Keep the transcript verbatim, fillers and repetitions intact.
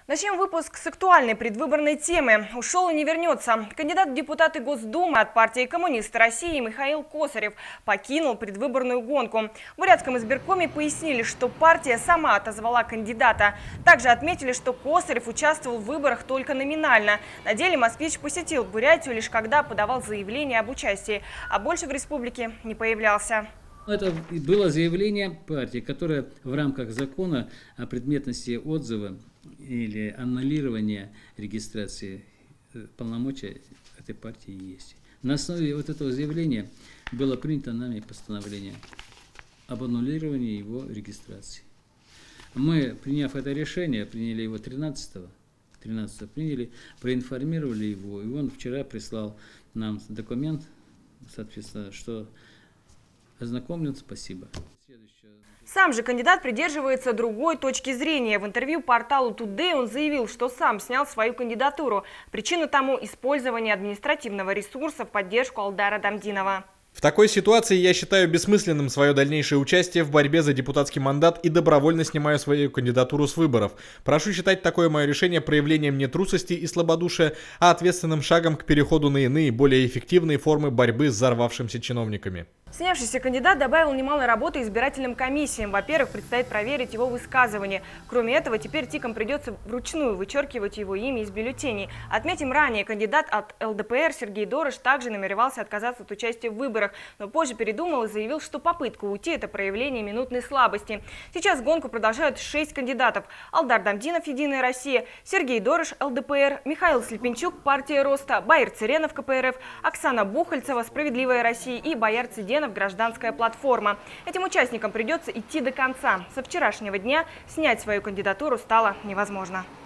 Начнем выпуск с актуальной предвыборной темы. Ушел и не вернется. Кандидат в депутаты Госдумы от партии «Коммунисты России» Михаил Косарев покинул предвыборную гонку. В Бурятском избиркоме пояснили, что партия сама отозвала кандидата. Также отметили, что Косарев участвовал в выборах только номинально. На деле москвич посетил Бурятию лишь когда подавал заявление об участии, а больше в республике не появлялся. Это было заявление партии, которое в рамках закона о предметности отзыва или аннулирования регистрации полномочия этой партии есть. На основе вот этого заявления было принято нами постановление об аннулировании его регистрации. Мы, приняв это решение, приняли его тринадцатого, тринадцатого приняли, проинформировали его, и он вчера прислал нам документ, соответственно, что ознакомлен, спасибо. Сам же кандидат придерживается другой точки зрения. В интервью порталу Today он заявил, что сам снял свою кандидатуру. Причина тому – использование административного ресурса в поддержку Алдара Дамдинова. В такой ситуации я считаю бессмысленным свое дальнейшее участие в борьбе за депутатский мандат и добровольно снимаю свою кандидатуру с выборов. Прошу считать такое мое решение проявлением не трусости и слабодушия, а ответственным шагом к переходу на иные, более эффективные формы борьбы с взорвавшимися чиновниками. Снявшийся кандидат добавил немало работы избирательным комиссиям. Во-первых, предстоит проверить его высказывания. Кроме этого, теперь ТИКам придется вручную вычеркивать его имя из бюллетеней. Отметим, ранее кандидат от эл дэ пэ эр Сергей Дорож также намеревался отказаться от участия в выборах, но позже передумал и заявил, что попытка уйти – это проявление минутной слабости. Сейчас гонку продолжают шесть кандидатов. Алдар Дамдинов, Единая Россия, Сергей Дорож, эл дэ пэ эр, Михаил Слепенчук, Партия Роста, Баир Цыренов, ка пэ эр эф, Оксана Бухальцева, Справедливая Россия и Бояр Цыденов, Гражданская платформа. Этим участникам придется идти до конца. Со вчерашнего дня снять свою кандидатуру стало невозможно.